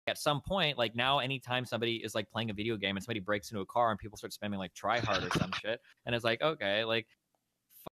at some point, like now, anytime somebody is like playing a video game and somebody breaks into a car and people start spamming like try hard or some shit, and it's like, okay, like